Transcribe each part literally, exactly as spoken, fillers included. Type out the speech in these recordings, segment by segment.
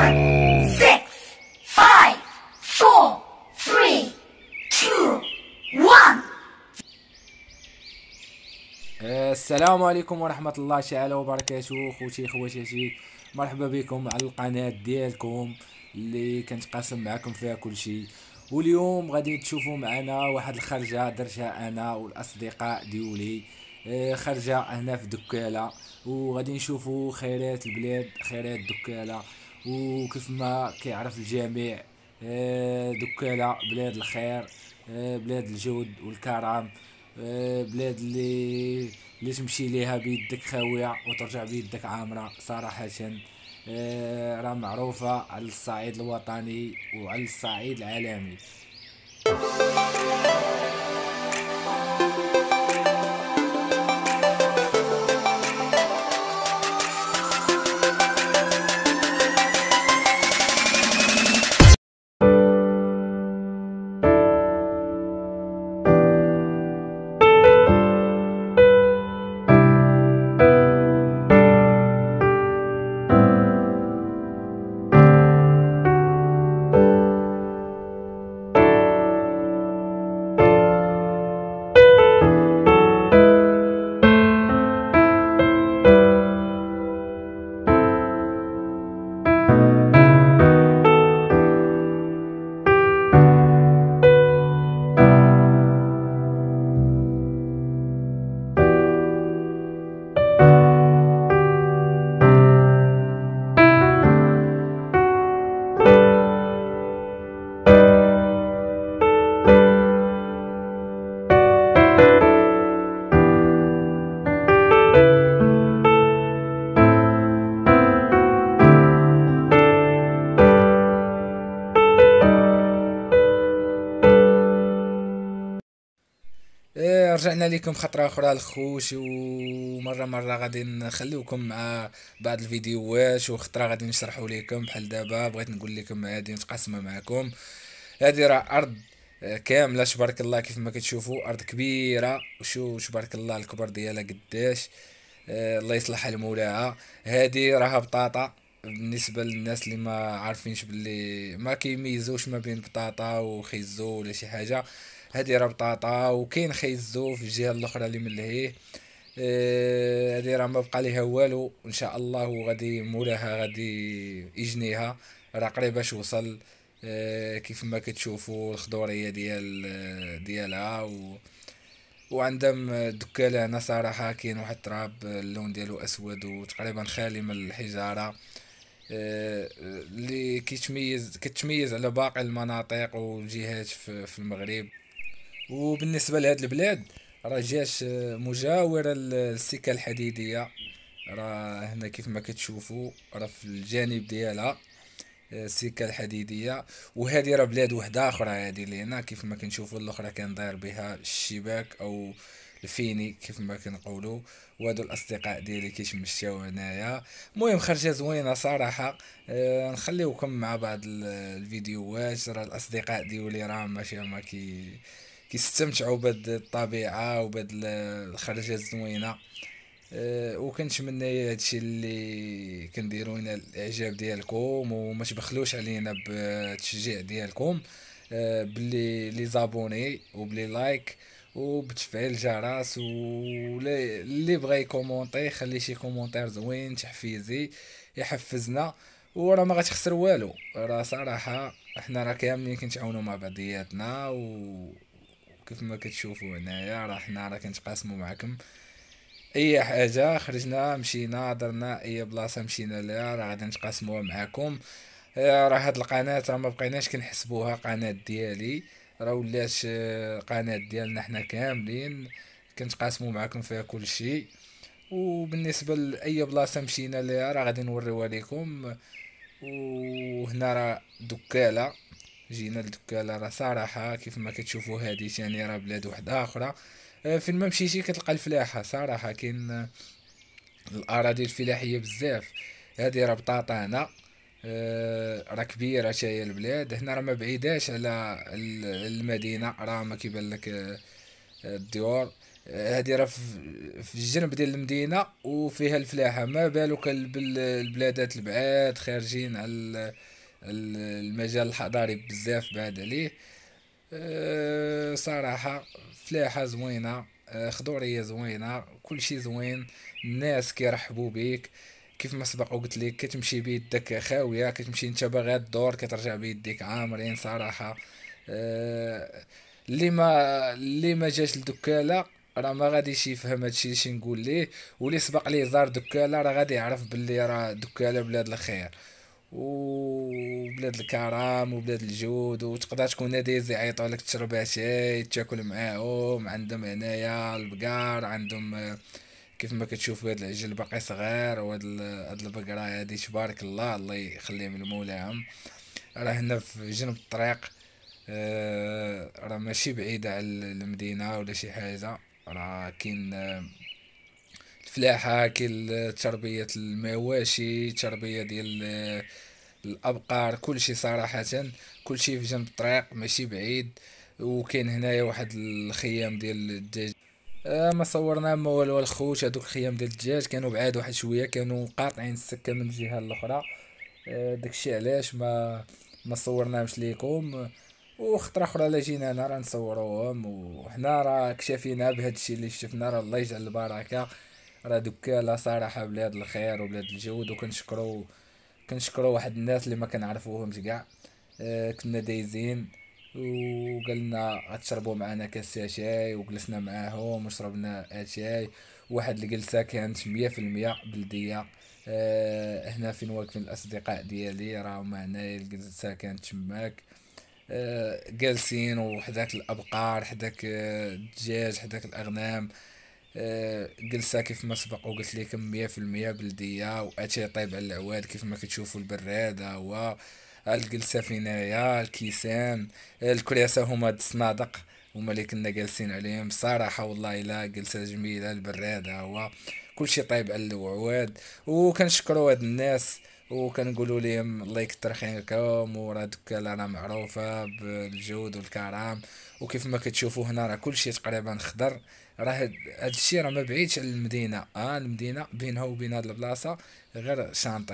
seven, six, five, four, three, two, one. السلام عليكم ورحمة الله تعالى وبركاته. خوتي خواتاتي، مرحبا بكم على القناة ديالكم اللي كنتقاسم معكم فيها كل شيء. واليوم غادي تشوفوا معنا واحد الخرجة درتها انا والاصدقاء ديولي. آه، خرجة هنا في دكالة، وغادي نشوفوا خيرات البلاد، خيرات دكالة. وكيف ما كيعرف الجميع، آه، دكالة بلاد الخير، آه، بلاد الجود والكرم، آه، بلاد اللي اللي تمشي ليها بيدك خاوية وترجع بيدك عامرة صراحة. آه، راه معروفة على الصعيد الوطني وعلى الصعيد العالمي. إيه، رجعنا لكم خطرة أخرى الخوش، ومرة مرة غادي نخليوكم مع بعض الفيديوهات، وخطرة غادي نشرحوا لكم. بحال دابا بغيت نقول لكم هادي نتقاسمها معكم. هادي راه أرض آه، كاملة تبارك الله، كيف ما كتشوفوا أرض كبيرة، وشو تبارك الله الكبر ديالها قداش. آه، الله يصلح حال مولاها. هادي راها بطاطا. بالنسبة للناس اللي ما عارفينش باللي ما كيميزوش ما بين بطاطا وخيزو ولا شي حاجة، هادي راه بطاطا. وكاين خيزو في الجهة الاخرى اللي من لهيه. آه، هادي راه ما بقى ليها والو ان شاء الله، وغادي مولاها غادي يجنيها، راه قريباش وصل. آه، كيف ما كتشوفوا الخضورية ديال آه، ديالها و وعندهم دكالة هنا صراحة كاين واحد التراب اللون ديالو اسود وتقريبا خالي من الحجارة. آه، اللي كيتميز كتميز على باقي المناطق والجهات في, في المغرب. وبالنسبة لهاد البلاد، راه جات آه، مجاورة للسكة الحديدية. راه هنا كيف ما كتشوفوا راه في الجانب ديالها آه، السكة الحديدية. وهذه راه بلاد وحدة أخرى، هذه اللي هنا كيف ما كنشوفوا الأخرى كان داير بها الشباك أو الفيني كيف ما كنقولوا. وهادو الأصدقاء ديالي كيتمشاو هنايا. المهم خرجة زوينة صراحة. آه نخليوكم مع بعض ال- الفيديوهات. راه الأصدقاء ديالي راه ماشي هما كي كيستمتعوا بهاد الطبيعة وبهاد ال- الخرجة الزوينة. أه وكنتمنى هادشي اللي كنديرو هنا الاعجاب ديالكم، وما تبخلوش علينا بالتشجيع ديالكم. أه باللي لي زابوني وبلي لايك وبتفعيل الجرس، واللي اللي بغى يكومونطي خلي شي كومونتير زوين تحفيزي يحفزنا. وراه ما غتخسر والو، راه صراحة احنا راه كاملين كنتعاونوا مع بعضياتنا. و وكيف ما كتشوفوا هنايا راه حنا راه كنتقاسموا معكم اي حاجه، خرجنا مشينا درنا اي بلاصه مشينا لها راه غادي نتقاسموها معاكم. آه، راه هاد القناه راه ما بقيناش كنحسبوها قناه ديالي، راه ولات آه، قناه ديالنا حنا كاملين كنتقاسموا معاكم فيها كل شيء. وبالنسبه لاي بلاصه مشينا لها راه غادي نوريوها لكم. وهنا راه دكاله، جينا لدكاله راه صراحه كيف ما كتشوفوا هادي ثاني راه بلاد وحده اخرى. آه، فين ما مشيتي كتلقى الفلاحه صراحه، كاين الاراضي الفلاحيه بزاف. هذه راه بطاطا هنا. آه، راه كبيره حتى هي البلاد هنا، راه ما بعيداش على ال- المدينه، راه ما كيبان لك آه، الديور. آه، هادي راه في في الجنب ديال المدينة وفيها الفلاحة، ما بالك ال- بال- البلادات البعاد خارجين على ال- ال- المجال الحضاري بزاف بعاد عليه. أه صراحة فلاحة زوينة، أه خضورية زوينة، كل شي زوين. الناس كيرحبوا بيك كيف ما سبق وقلت لك، كتمشي بيدك خاوية، كتمشي انت باغي الدور كترجع بيديك عامرين صراحة. أه اللي ما اللي ما جاش لدكالة راه ما غاديش يفهم هادشي اللي شي نقول ليه، واللي سبق ليه زار دكالة راه غادي يعرف باللي راه دكالة بلاد الخير وبلاد الكرم وبلاد الجود، وتقدر تكون ناديز يعيطوا لك تشرب اتاي تاكل معاهم. عندهم هنايا البقار، عندهم آه، كيف ما كتشوف هاد العجل باقي صغير، وهاد ال- هاد البقرة هادي تبارك الله، الله يخليهم لمولاهم. راه هنا في جنب الطريق، آه، راه ماشي بعيدة على المدينة ولا شي حاجة. راه كاين آه، الفلاحة، كاين تربية المواشي، تربية ديال آه، الابقار، كلشي صراحة كلشي في جنب الطريق ماشي بعيد. وكاين هنايا واحد الخيام ديال الدجاج. آه ما صورنا ما والو الخوت، هادوك الخيام ديال الدجاج كانوا بعاد واحد شويه، كانوا قاطعين السكه من الجهه الاخرى. آه داكشي علاش ما ما صورناهمش ليكم. وخطره اخرى لا جينا هنا راه نصوروهم، وحنا راه كشافينا بهادشي اللي شفنا، راه الله يجعل البركه. راه دوكا صراحه بلاد الخير وبلاد الجود، وكنشكرو كنشكروا واحد الناس اللي ما كنعرفوهمش كاع. آه، كنا دايزين وقالنا غتشربوا معنا كاس شاي، وجلسنا معاهم وشربنا اتاي. واحد الجلسه كانت مية في المية بلديه. آه، هنا فين واقفين الاصدقاء ديالي راهم هنايا، الجلسه كانت تماك. آه، جالسين وحداك الابقار، حداك آه، الدجاج، حداك الاغنام. آه، جلسة كيف ما سبق وقلت لكم مية في المية بلدية، وأتاي طيب على العواد كيف ما كتشوفوا البراد ها هو. الجلسة في نايا الكيسان، الكراسة هما د الصنادق، هما اللي كنا جالسين عليهم صراحة. والله إلا جلسة جميلة، البراد ها هو كلشي طيب على العواد. وكنشكروا هاد الناس، وكنقولوا لهم الله يكتر خيركم، وراه دكا راه معروفة بالجود والكرم. وكيف ما كتشوفوا هنا راه كلشي تقريبا خضر. راه هاد هاد الشي راه ما بعيدش على المدينة، اه المدينة بينها وبين هاد البلاصة غير شانطي.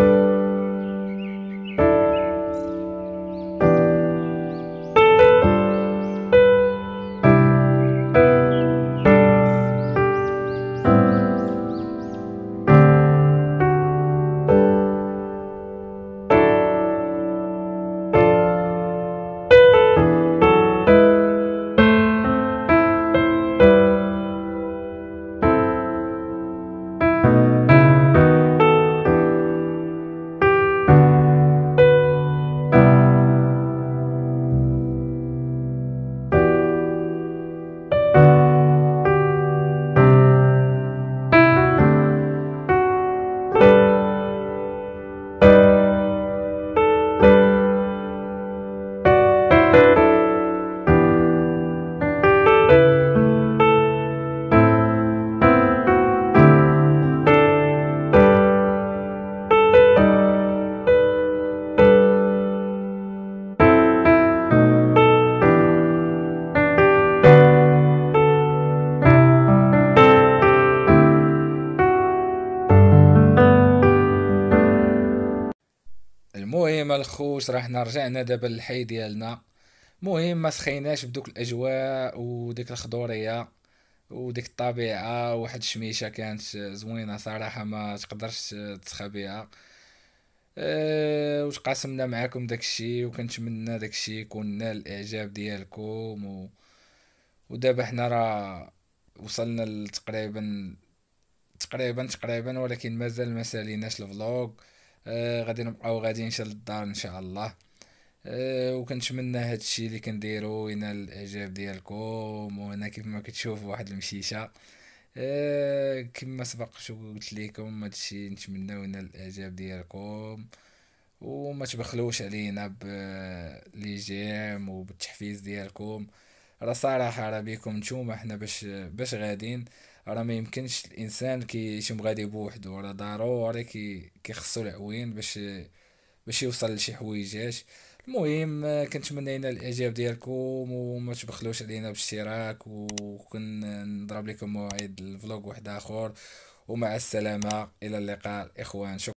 المهم الخوش، راه حنا رجعنا دابا للحي ديالنا. مهم ما سخيناش بدوك الاجواء وديك الخضوريه وديك الطبيعه، واحد الشميشه كانت زوينه صراحه ما تقدرش تسخى بها. أه وتقاسمنا معاكم داكشي، وكنتمنى داكشي يكون نال الاعجاب ديالكم. و... ودابا حنا راه وصلنا لتقريبا تقريبا تقريبا، ولكن مازال ما ساليناش الفلوق. آه غادي نبقاو غاديين شال الدار ان شاء الله. آه وكنتمنى هاد الشيء اللي كنديرو ينال الاعجاب ديالكم. وهنا كيف ما كتشوف واحد المشيشه. آه كما سبق شو قلت لكم، هاد الشيء نتمنى ينال الاعجاب ديالكم، وما تبخلوش علينا بلي جيم وبالتحفيز ديالكم. راه صراحة راه بيكم نتوما حنا باش باش غاديين. راه ما يمكنش الانسان كي يشم غادي بوحدو، راه ضروري كي كيخصو العوين باش باش يوصل لشي حويجات. المهم آه، كنتمنى ينال الاعجاب ديالكم، وما تبخلوش علينا بالاشتراك، وكنضرب لكم موعد الفلوق واحد اخر. ومع السلامة، الى اللقاء اخوان. شكرا.